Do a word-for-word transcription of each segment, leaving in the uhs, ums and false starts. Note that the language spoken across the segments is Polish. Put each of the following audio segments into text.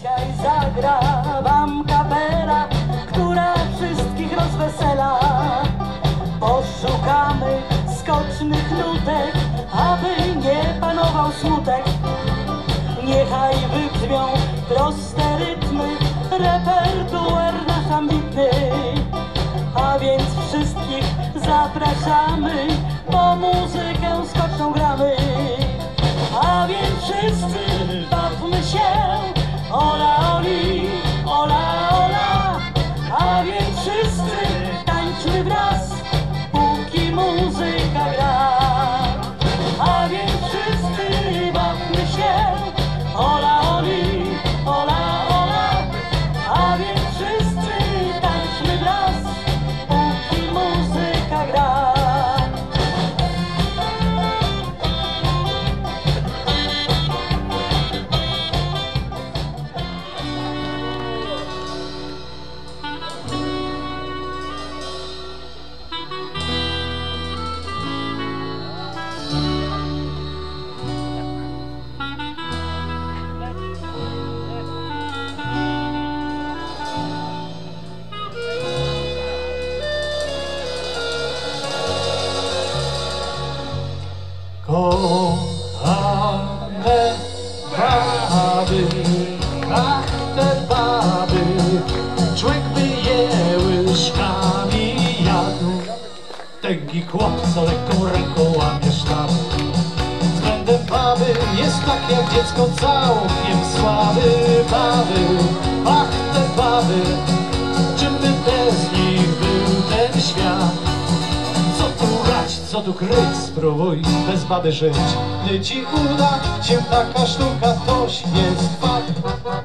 Dzisiaj zagra wam kapela, która wszystkich rozwesela. Poszukamy skocznych nutek, aby nie panował smutek. Niechaj wybrzmią proste rytmy, repertuar nasz ambitny. A więc wszystkich zapraszamy, bo muzykę skoczną gramy. A więc wszyscy bawmy się, ola oli, ola ola. A więc wszyscy tańczmy wraz, póki muzyka gra. A więc wszyscy bawmy się, ola oli, ola ola. A więc wszyscy tańczmy wraz, póki muzyka gra. Kochane baby, ach te baby, człowiek by je łyżkami jadł. Tęgi chłop, co lekką ręką łamie sztab. Względem baby jest tak jak dziecko całkiem słaby. Baby, ach te baby, czym by bez nich był ten świat? Co tu grać, co tu kryć, spróbuj bez baby żyć. Gdy ci uda się taka sztuka, toś jest fakt.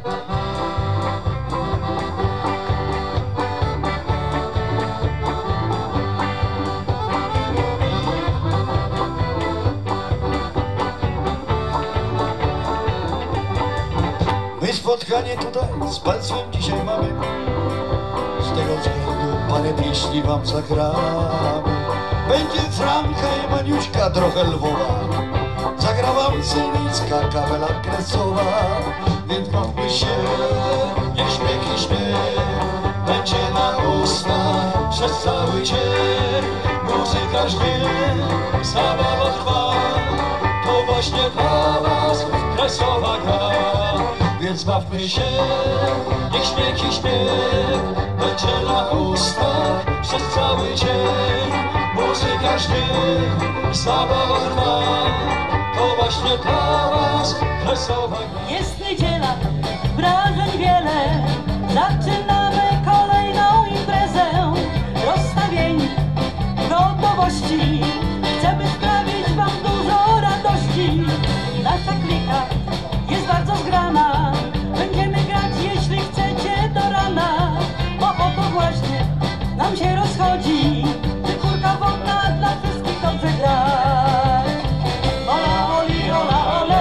My spotkanie tutaj z państwem dzisiaj mamy. Z tego względu, panie pieśni wam zagramy. Będzie Franka i Maniuśka, trochę Lwowa. Zagra wam Sylicka, kapela kresowa. Więc bawmy się, niech śmiech i śmiech będzie na ustach przez cały dzień. Muzyka żwie, zabawa trwa, to właśnie dla was kresowa gra. Więc bawmy się, niech śmiech i śmiech będzie na ustach przez cały dzień. Muzyka żwie, zabawa trwa, to właśnie dla was kresowa gra. Jest niedziela, wrażeń wiele, zaczynamy kolejną imprezę. Rozstawieni gotowości, chcemy sprawić wam dużo radości. Nasza klika jest bardzo zgrana, będziemy grać jeśli chcecie do rana. Bo o to właśnie nam się rozchodzi, by kurka wodna dla wszystkich dobrze grać. Ola oli, ola ole,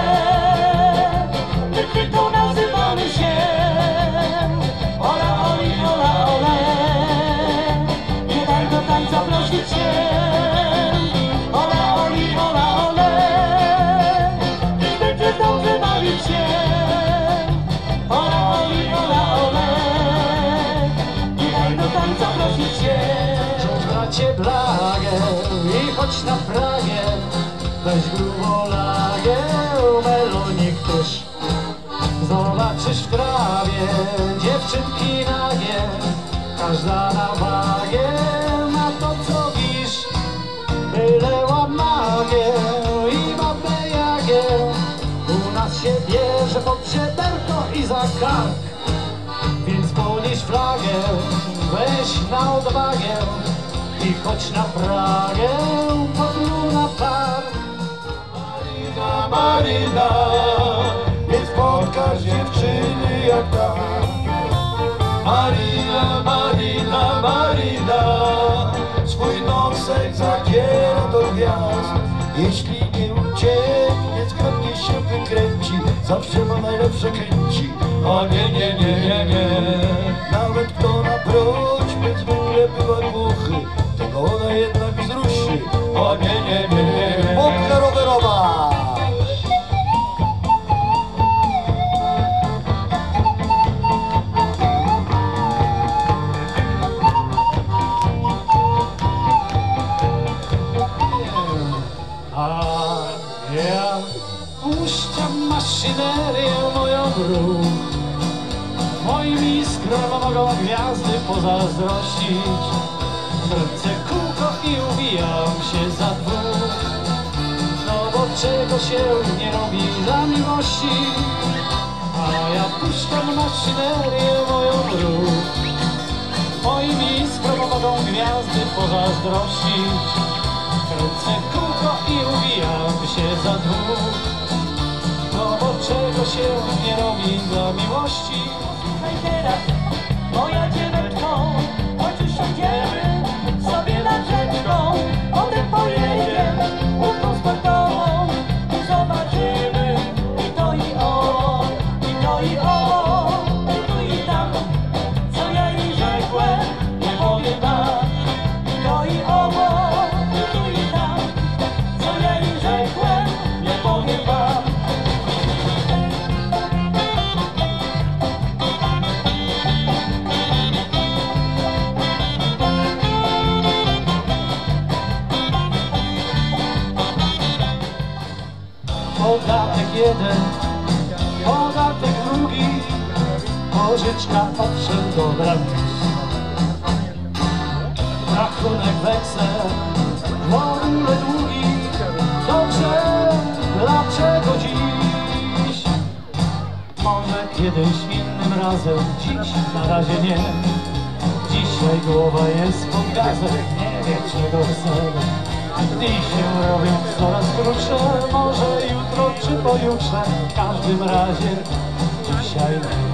my tu nazywamy się. Ola oli, ola ole, nie daj do tańca prosić się. Ola oli, ola ole, i będziesz dobrze bawić się. Ola oli, ola ole, nie daj do tańca prosić się. Żebracie blagę i chodź na Pragę, weź grubą lagę, melonik też. Zobaczysz w trawie dziewczynki nagie, każda na wagę ma to co wisz. Byle łamagę i babę jagę, u nas się bierze pod żeberko i za kark. Więc podnieś flagę, weź na odwagę i chodź na Pragę, pod Luna Park. Marina, Marina, nie spotkasz dziewczyny jak ta. Marina, Marina, Marina, swój nosek zadziera do gwiazd. Jeśli nie ucieknie, zgodnie się wykręci, zawsze ma najlepsze chęci. O nie, nie, nie, nie, nie, nawet kto na prośbę zwykle bywa głuchy, tego ona jednak wzruszy. O nie, nie, nie, nie, popka rowerowa. wróg. Moim iskrom mogą gwiazdy pozazdrościć. Kręcę kółko i uwijam się za dwóch. No bo czego się nie robi dla miłości, a ja puszczam maszynerię moją w ruch. Moim iskrom mogą gwiazdy pozazdrościć. Kręcę kółko i uwijam się za dwóch. No bo czego się nie robi dla miłości. Słuchaj teraz, moja dzieweczko, choć usiądziemy sobie nad rzeczką, potem pojedziemy łódką sportową i zobaczymy i to i o, i to i o, i tu i tam, co ja jej rzekłem, nie powiem wam, i to i owo, i tu i tam, co ja jej rzekłem, nie powiem wam. Podatek jeden, podatek drugi, pożyczka owszem dobra. Rachunek weksel, w ogóle długi. Dobrze, dlaczego dziś? Może kiedyś innym razem, dziś na razie nie. Dzisiaj głowa jest pod gazem, nie wiem czego chcę. Dni się robią coraz krótsze, może jutro czy pojutrze, w każdym razie dzisiaj nie.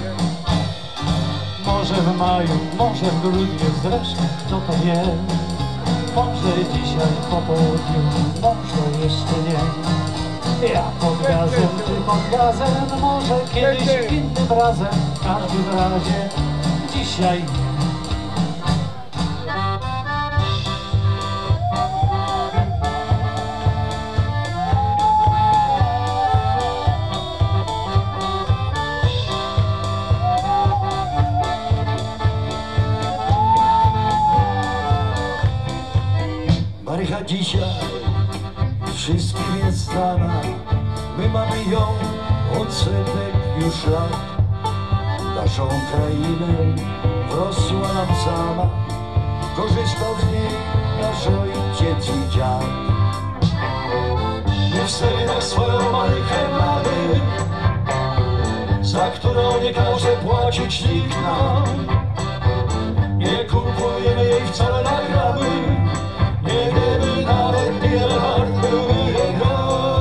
Może w maju, może w grudniu, zresztą kto to wie. Może dzisiaj po południu, może jeszcze nie. Ja pod gazem, ty pod gazem, może kiedyś innym razem, w każdym razie dzisiaj nie. Marycha dzisiaj wszystkim jest znana. My mamy ją od setek już lat. Naszą krainę wrosła nam sama. Korzystał z niej nasz ojciec i dziad. My w sercach swoją Marychę mamy, za którą nie każe płacić nikt nam. Nie kupujemy jej wcale na gramy, nie wiemy nawet ile wart był jego.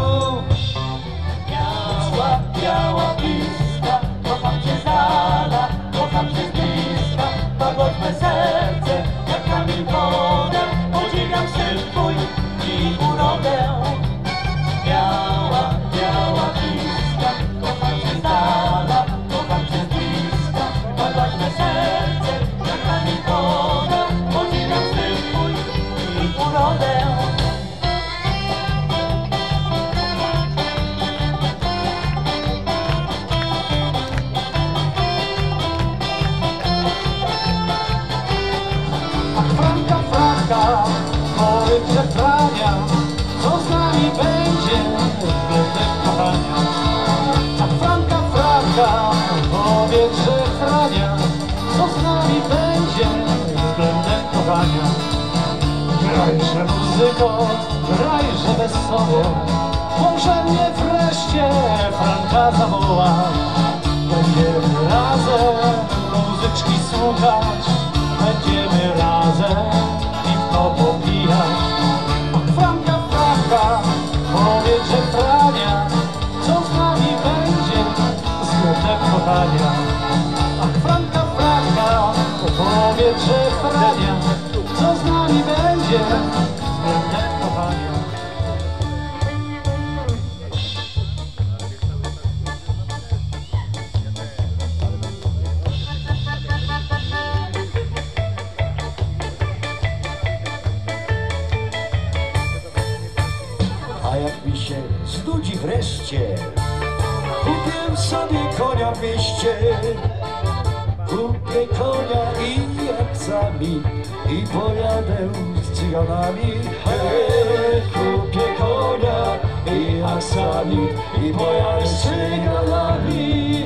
Biała, biała bliska, kocham cię z dala, kocham cię z bliska, łagodne serce, jak kamień wodę, podziwiam styl twój i urodę. Biała, biała bliska, kocham cię z dala, kocham cię z bliska, łagodne serce, jak kamień wodę, podziwiam styl twój i urodę. Franka, Franka, powiedz, że Frania, co z nami będzie względem kochania. A Franka, Franka, powiedz, że Frania, co z nami będzie względem kochania. Grajże muzyko, grajże wesoło, może mnie wreszcie Franka zawoła. Będziemy razem muzyczki słuchać, będziemy razem piwko popijać. Franka, Franka, powiedz, że Frania, co z nami będzie względem kochania. Ach, Franka, Franka, powiedz, że Frania, co z nami będzie względem kochania. A jak mi się znudzi wreszcie, kupię sobie konia w mieście. Kupię konia i akcami i pojadę z cyganami. Hej, kupię konia i akcami i pojadę z cyganami.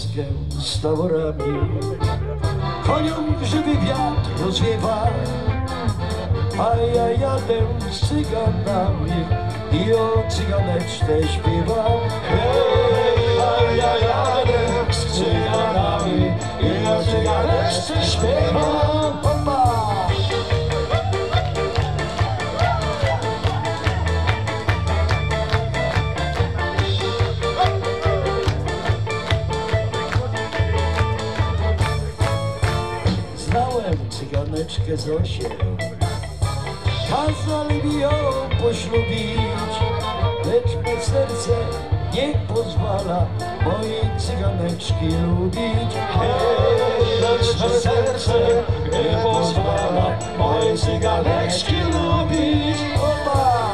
pustkę z taborami. Koniom grzyby wiatr rozwiewa, a ja jadę z cyganami i o cyganeczce śpiewam. Hej, a ja jadę z cyganami i o cyganeczce śpiewam. Opa! Znałem cyganeczkę Zosię, kazali mi ją poślubić, lecz me serce nie pozwala mojej cyganeczki lubić. Hej, lecz me serce nie pozwala mojej cyganeczki lubić. Opa!